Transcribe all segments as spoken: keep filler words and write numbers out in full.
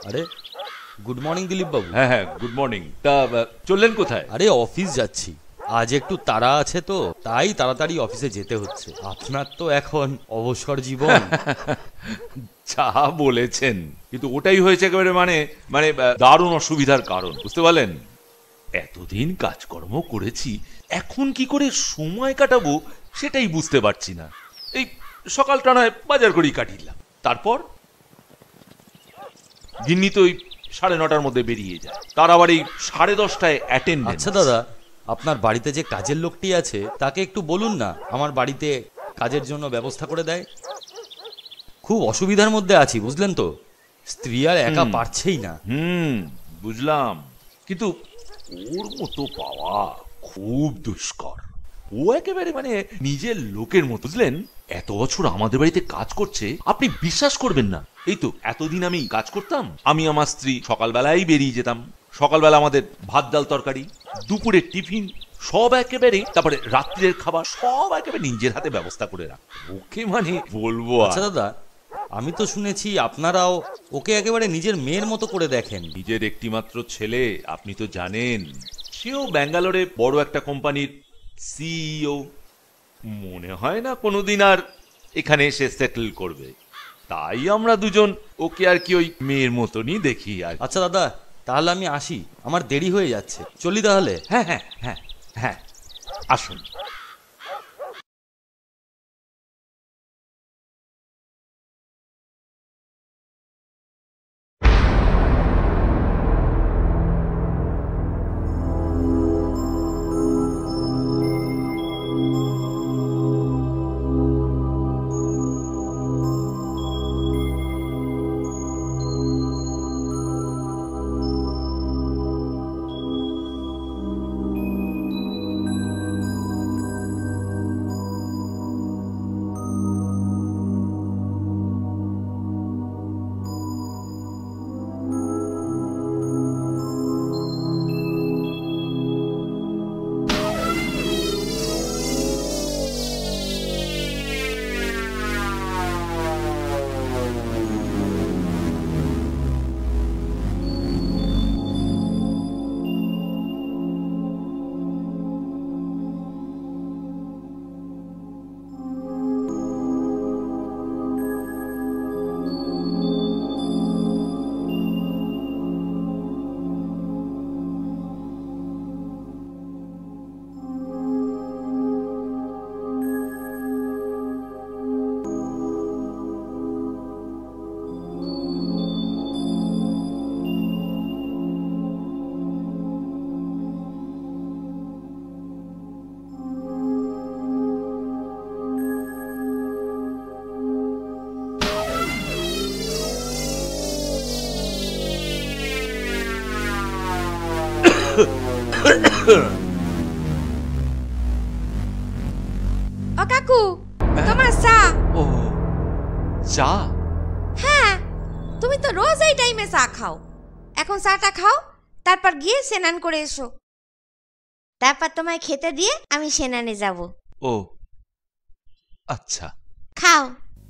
আরে good morning Dilip বাবু। হ্যাঁ হ্যাঁ গুড মর্নিং। তা চললেন কোথায়? আরে অফিস যাচ্ছি, আজ একটু তাড়া আছে তো তাই তাড়াতাড়ি অফিসে যেতে হচ্ছে। আপনার তো এখন অবসর জীবন। যা বলেছেন, কিন্তু ওটাই হয়েছে একেবারে মানে মানে দারুণ অসুবিধার কারণ, বুঝতে পারলেন? এতদিন কাজকর্ম করেছি, এখন কি করে সময় কাটাবো সেটাই বুঝতে পারছি না। এই সকালটা নয় বাজার করেই কাটিলাম, তারপর গিন্নি তো ওই সাড়ে নটার মধ্যে বেরিয়ে যায়, তার আবার এই সাড়ে দশটায় অ্যাটেন্ডেন্স। আচ্ছা দাদা, আপনার বাড়িতে যে কাজের লোকটি আছে তাকে একটু বলুন না আমার বাড়িতে কাজের জন্য ব্যবস্থা করে দেয়। খুব অসুবিধার মধ্যে আছি বুঝলেন তো, স্ত্রী আর একা পারছেই না। হুম বুঝলাম, কিন্তু ওর মতো পাওয়া খুব দুষ্কর। ও একেবারে মানে নিজের লোকের মতো, বুঝলেন? এত বছর আমাদের বাড়িতে কাজ করছে, আপনি বিশ্বাস করবেন না। এই তো এতদিন আমি কাজ করতাম, আমি আমার স্ত্রী সকালবেলায় বেরিয়ে যেতাম, সকালবেলা আমাদের ভাত ডাল তরকারি, দুপুরের টিফিন সব একেবারে, তারপরে রাত্রের খাবার সব একেবারে নিজের হাতে ব্যবস্থা করে রাখ। ওকে মানে বলবো। আচ্ছা দাদা, আমি তো শুনেছি আপনারাও ওকে একেবারে নিজের মেয়ের মতো করে দেখেন। নিজের একটিমাত্র ছেলে, আপনি তো জানেন, সেও ব্যাঙ্গালোরে বড় একটা কোম্পানির সিইও। মনে হয় না কোনোদিন আর এখানে এসে সেটেল করবে, তাই আমরা দুজন ওকে আর কি ওই মেয়ের মতনই দেখি আর। আচ্ছা দাদা, তাহলে আমি আসি, আমার দেরি হয়ে যাচ্ছে, চলি তাহলে। হ্যাঁ হ্যাঁ হ্যাঁ হ্যাঁ আসুন। ও কাকু, তোমার চা। ও চা? হ্যাঁ, তুমি তো রোজ এই টাইমে চা খাও। এখন চাটা খাও, তারপর গিয়ে স্নান করে এসো, তারপর তোমায় খেতে দিয়ে আমি স্নানে যাব। ও আচ্ছা, খাও।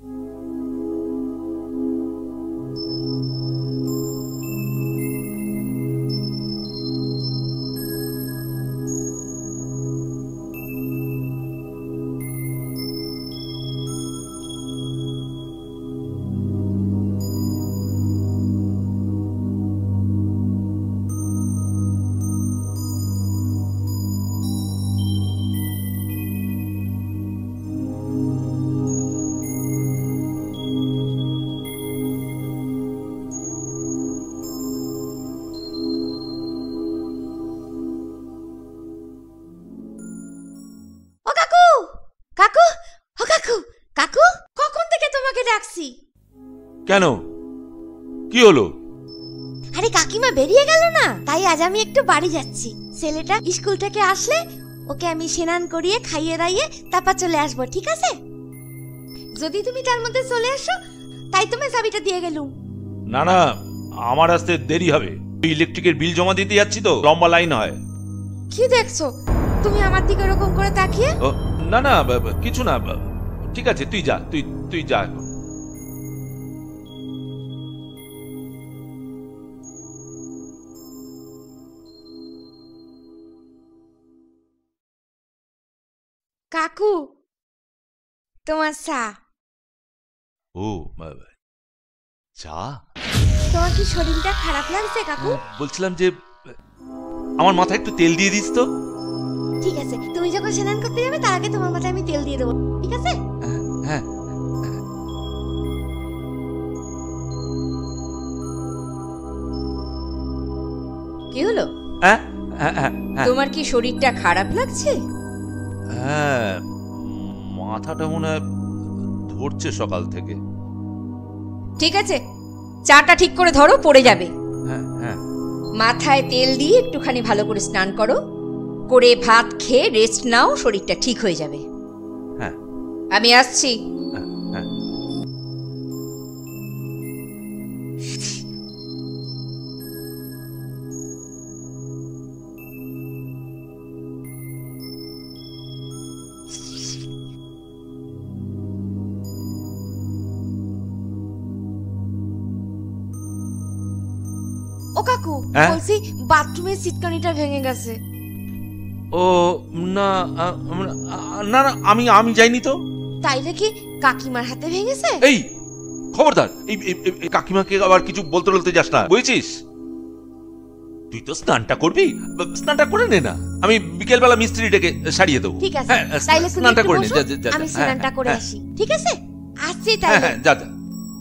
কেন, কি হলো? আরে কাকিমা বেরিয়ে গেল না, তাই আজ আমি একটু বাড়ি যাচ্ছি। ছেলেটা স্কুল থেকে আসলে ওকে আমি স্নান করিয়ে খাইয়ে দাইয়ে তারপর চলে আসবো, ঠিক আছে? যদি তুমি তার মধ্যে চলে আসো, তাই তোমায় চাবিটা দিয়ে গেলুম। না না, আমার আসতে দেরি হবে, ইলেকট্রিকের বিল জমা দিতে যাচ্ছি তো, লম্বা লাইন হয়। কি দেখছো তুমি আমার দিকে এরকম করে তাকিয়ে? না না কিছু না, ঠিক আছে তুই যা, তুই তুই যা এখন। কাকু তোমার চা। ও বা- চা? তোমার কি শরীরটা খারাপ লাগছে কাকু? বলছিলাম যে আমার মাথায় একটু তেল দিয়ে দিস তো। ঠিক আছে, তুমি যখন স্নান করতে যাবে তার আগে তোমার মাথায় আমি তেল দিয়ে দেবো, ঠিক আছে? হ্যাঁ কি হলো? হ্যাঁ হ্যাঁ হ্যাঁ হ্যাঁ তোমার কি শরীরটা খারাপ লাগছে? হ্যাঁ, মাথাটা মনে হয় ধরছে সকাল থেকে। ঠিক আছে, চাটা ঠিক করে ধরো, পড়ে যাবে। হ্যাঁ হ্যাঁ মাথায় তেল দিয়ে একটুখানি ভালো করে স্নান করো, করে ভাত খেয়ে রেস্ট নাও, শরীরটা ঠিক হয়ে যাবে। হ্যাঁ আমি আসছি। হ্যাঁ হ্যাঁ ও কাকু, হ্যাঁ? বলছি বাথরুমের সিটকানিটা ভেঙে গেছে। ও না আ, আমরা- আ, না না আমি আমি যাইনি তো। তাইলে কি কাকিমার হাতে ভেঙেছে? এই খবরদার, এই এই- এই- এই কাকিমাকে আবার কিছু বলতে বলতে যাস না, বুঝেছিস? তুই তো স্নানটা করবি, ব- স্নানটা করে নে না, আমি বিকেল বেলা মিস্ত্রি ডেকে সারিয়ে দেবো। ঠিক আছে, হ্যাঁ, তাইলে তুমি স্নানটা একটু করে নে, বসো, যা, যা, যা, আমি হ্যাঁ, স্নানটা করে হ্যাঁ, আসি, ঠিক আছে? আসছি হ্যাঁ তাইলে। হ্যাঁ যা যা।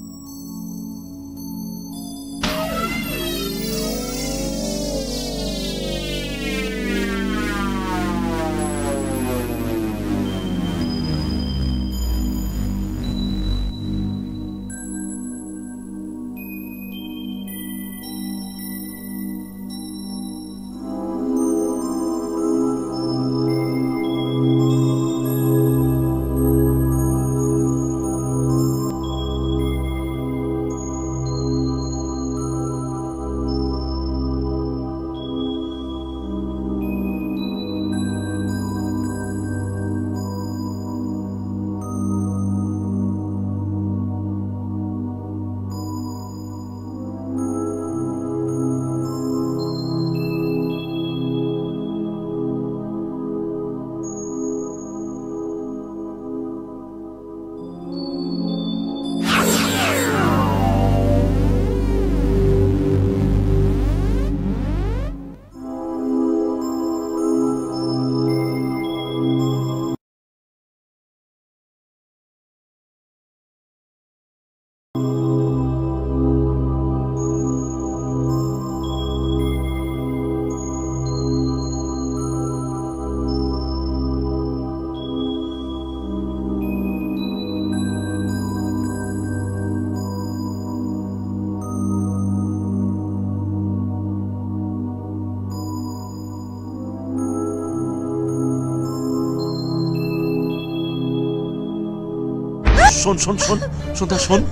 শোন শোন শোন সন্ধ্যা শোন,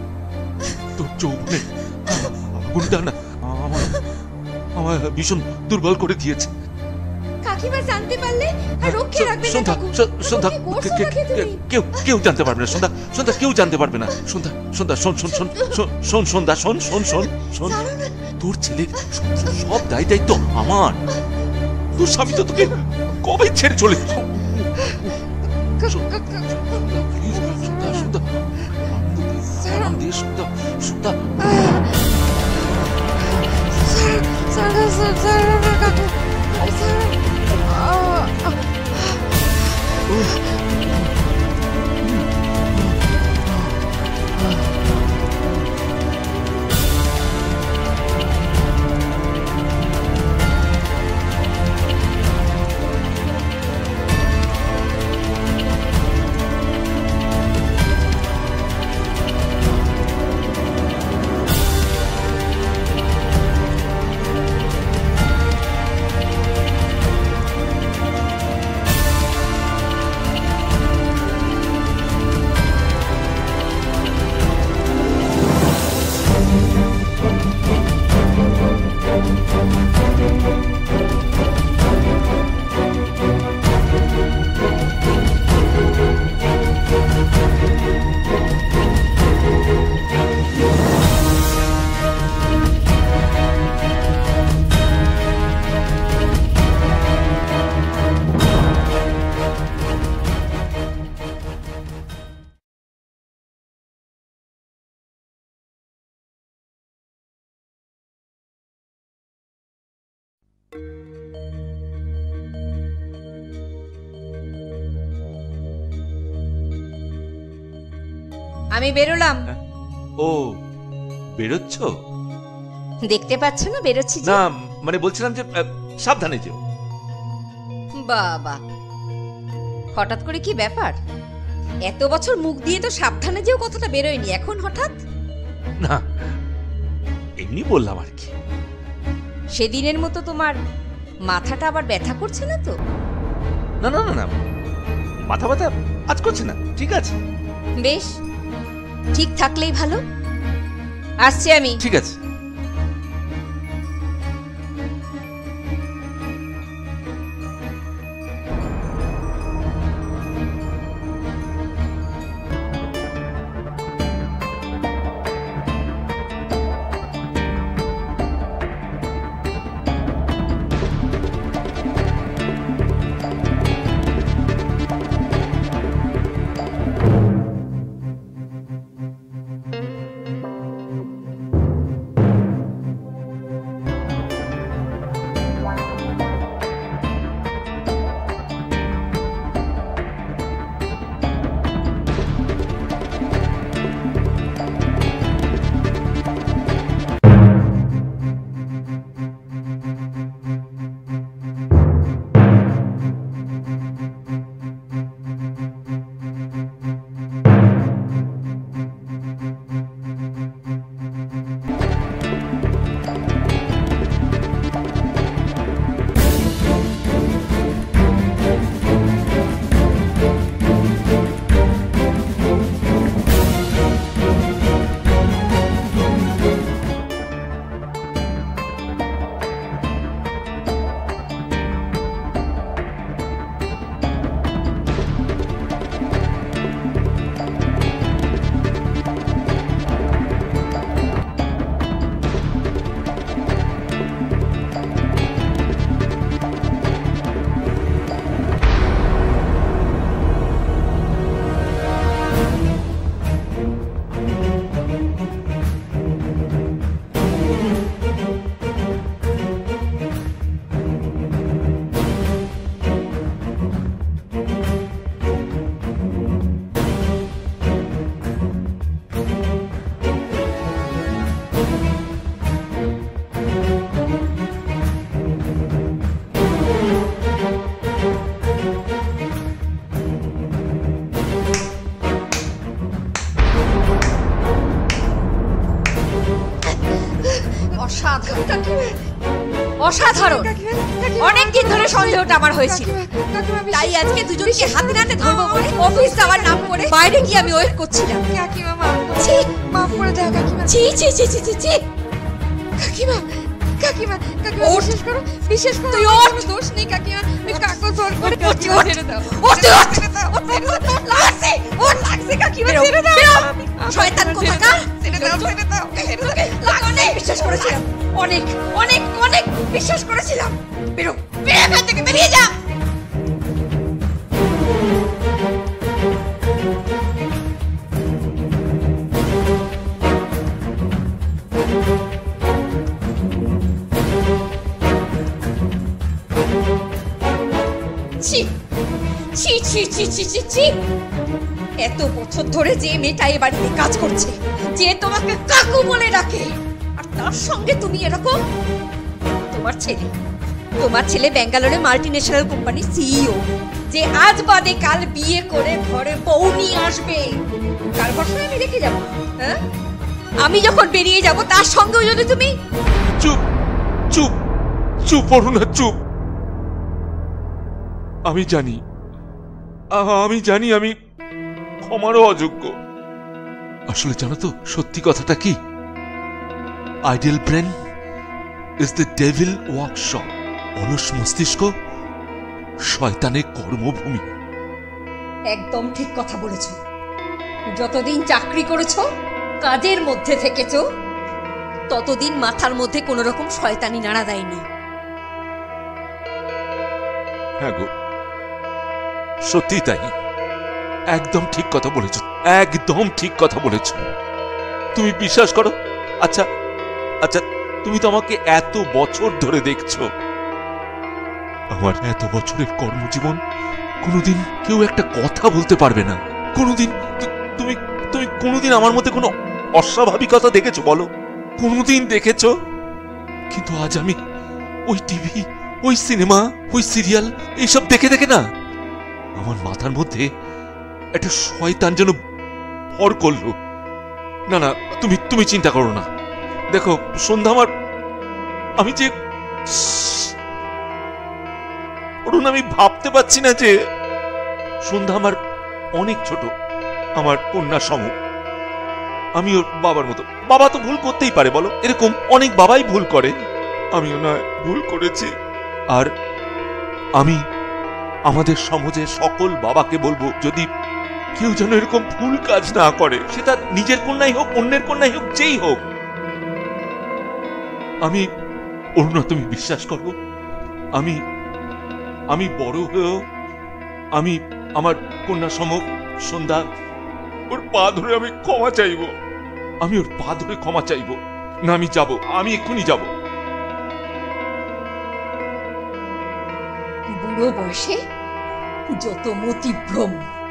তোর যৌবনে আগুনটা না আমার আমার ভীষণ দুর্বল করে দিয়েছে। কাকিমা জানতে পারলে আর রক্ষে রাখবে না সন্ধ্যা কাকু। স- সন্ধ্যা কি করছো কে- নাকি কে- তুমি? কেউ কেউ জানতে পারবে না সন্ধ্যা, সন্ধ্যা কেউ জানতে পারবে না সন্ধ্যা, সন্ধ্যা শোন শোন শোন শোন, শোন সন্ধ্যা শোন শোন শোন শোন, তোর ছেলের সব দায় দায়িত্ব আমার। তোর স্বামী তো তোকে কবে ছেড়ে চলে গেছে। প্লিজ সন্ধ্যা সন্ধ্যা আরাম দে সন্ধ্যা সন্ধ্যা। সারা সারা সারা কাকু। সারা আমি বেরোলাম। ও, বেরোচ্ছ? দেখতে পাচ্ছ না বেরোচ্ছি যে? না মানে বলছিলাম যে আহ, সাবধানে যেও। বাবা, হঠাৎ করে কি ব্যাপার? এত বছর মুখ দিয়ে তো সাবধানে যেও কথাটা বেরোয়নি, এখন হঠাৎ? না এমনি বললাম আর কি। সেদিনের মতো তোমার মাথাটা আবার ব্যথা করছে না তো? না না না না, মাথা ব্যথা আজ করছে না, ঠিক আছে। বেশ, ঠিক থাকলেই ভালো। আসছি আমি। ঠিক আছে। অসাধারণ, অনেকদিন ধরে সন্দেহটা আমার হয়েছিল, তাই আজকে দুজনকে হাতে নাতে ধরবো বলে অফিস যাওয়ার নাম করে বাইরে গিয়ে আমি ওয়েট করছিলাম। কাকিমা মাফ করে দাও কাকিমা। ছি ছি ছি ছি ছি ছি কাকিমা, কাকিমা কাকিমা বিশেষ করো, বিশেষ করো, তুই ওর দোষ নেই কাকিমা, আমি কাকু জোর করে কাকিমা ছেড়ে দাও। ও তুই ছেড়ে দাও, ও ছেড়ে দাও, লাগছে ও লাগছে কাকিমা, ছেড়ে দাও। শয়তান কোথাকার, ছেড়ে দাও ছেড়ে দাও, লাগছে। বিশ্বাস করেছিলাম, অনেক অনেক অনেক বিশ্বাস করেছিলাম। বেরো, বেরো এখান থেকে, বেরিয়ে যা। ছি ছি ছি ছি ছি ছি ছি, এত বছর ধরে যে মেয়েটা এ বাড়িতে কাজ করছে, যে তোমাকে কাকু বলে ডাকে, আর তার সঙ্গে তুমি এরকম। তোমার ছেলে তোমার ছেলে ব্যাঙ্গালোরে মাল্টি ন্যাশনাল কোম্পানির সিইও, যে আজ বাদে কাল বিয়ে করে ঘরে বউ নিয়ে আসবে, কার ভরসায় আমি রেখে যাবো? হ্যাঁ, আমি যখন বেরিয়ে যাব তার সঙ্গেও যদি তুমি। চুপ চুপ চুপ অরুণা, চুপ। আমি জানি, আমি জানি আমি ক্ষমারও অযোগ্য। আসলে জানো তো সত্যি কথাটা কি? Ideal brain is the devil workshop. অলস মস্তিষ্ক শয়তানের কর্মভূমি। একদম ঠিক কথা বলেছ। যতদিন চাকরি করেছো, কাজের মধ্যে থেকেছো, ততদিন মাথার মধ্যে কোন রকম শয়তানি নাড়া দেয়নি। হ্যাঁ গো, সত্যি তাই। একদম ঠিক কথা বলেছ, একদম ঠিক কথা বলেছ। তুমি বিশ্বাস করো? আচ্ছা আচ্ছা, তুমি তো আমাকে এত বছর ধরে দেখছো। আমার এত বছরের কর্মজীবন কোনোদিন কেউ একটা কথা বলতে পারবে না। কোনোদিন তুমি তুমি কোনোদিন আমার মধ্যে কোনো অস্বাভাবিকতা দেখেছো বলো? কোনোদিন দেখেছো? কিন্তু আজ আমি ওই টিভি, ওই সিনেমা, ওই সিরিয়াল এইসব দেখে দেখে না আমার মাথার মধ্যে একটা শয়তান যেন ভর করলো। না না, তুমি তুমি চিন্তা করো না। দেখো সন্ধ্যা আমার, আমি যে অরুণ, আমি ভাবতে পারছি না যে সন্ধ্যা আমার অনেক ছোট, আমার কন্যা সম। আমি ওর বাবার মতো। বাবা তো ভুল করতেই পারে বলো, এরকম অনেক বাবাই ভুল করে। আমিও না ভুল করেছি। আর আমি আমাদের সমাজের সকল বাবাকে বলবো, যদি কেউ যেন এরকম ভুল কাজ না করে, সেটা নিজের কন্যাই হোক, অন্যের কন্যাই হোক, যেই হোক। আমি অরুণা, তুমি বিশ্বাস করো, আমি আমি বড় হয়েও আমি আমার কন্যা সম সন্ধ্যা, ওর পা ধরে আমি ক্ষমা চাইব। আমি ওর পা ধরে ক্ষমা চাইব। না, আমি যাব, আমি এক্ষুনি যাব। বুড়ো বয়সে যত মতিভ্রম।